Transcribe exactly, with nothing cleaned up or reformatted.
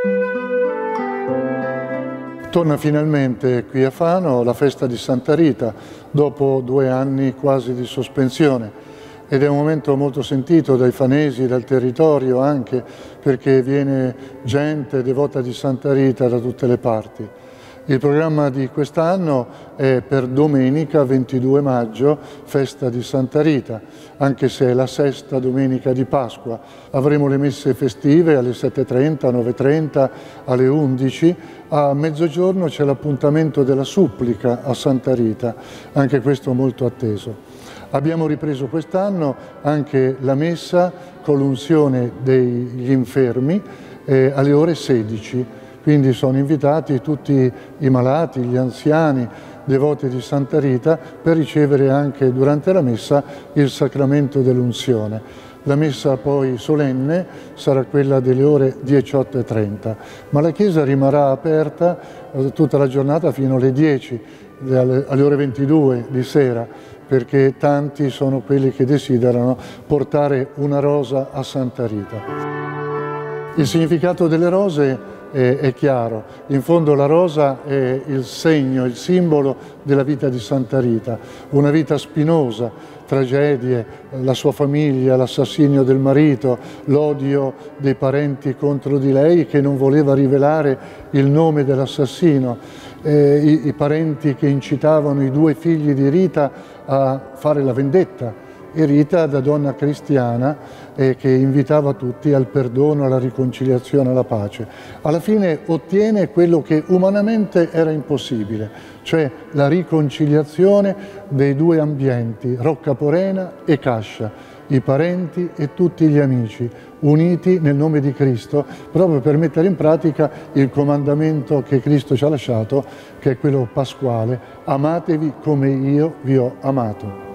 Torna finalmente qui a Fano la festa di Santa Rita, dopo due anni quasi di sospensione. Ed è un momento molto sentito dai fanesi, dal territorio anche, perché viene gente devota di Santa Rita da tutte le parti. Il programma di quest'anno è per domenica ventidue maggio, festa di Santa Rita, anche se è la sesta domenica di Pasqua. Avremo le messe festive alle sette e trenta, nove e trenta, alle undici. A mezzogiorno c'è l'appuntamento della supplica a Santa Rita, anche questo molto atteso. Abbiamo ripreso quest'anno anche la messa con l'unzione degli infermi eh, alle ore sedici. Quindi sono invitati tutti i malati, gli anziani, devoti di Santa Rita, per ricevere anche durante la messa il sacramento dell'unzione. La messa poi solenne sarà quella delle ore diciotto e trenta, ma la chiesa rimarrà aperta tutta la giornata fino alle dieci, alle ore ventidue di sera, perché tanti sono quelli che desiderano portare una rosa a Santa Rita. Il significato delle rose è chiaro, in fondo la rosa è il segno, il simbolo della vita di Santa Rita, una vita spinosa, tragedie, la sua famiglia, l'assassinio del marito, l'odio dei parenti contro di lei che non voleva rivelare il nome dell'assassino, eh, i, i parenti che incitavano i due figli di Rita a fare la vendetta. E Rita, da donna cristiana, eh, che invitava tutti al perdono, alla riconciliazione, alla pace. Alla fine ottiene quello che umanamente era impossibile, cioè la riconciliazione dei due ambienti, Roccaporena e Cascia, i parenti e tutti gli amici, uniti nel nome di Cristo, proprio per mettere in pratica il comandamento che Cristo ci ha lasciato, che è quello pasquale: amatevi come io vi ho amato.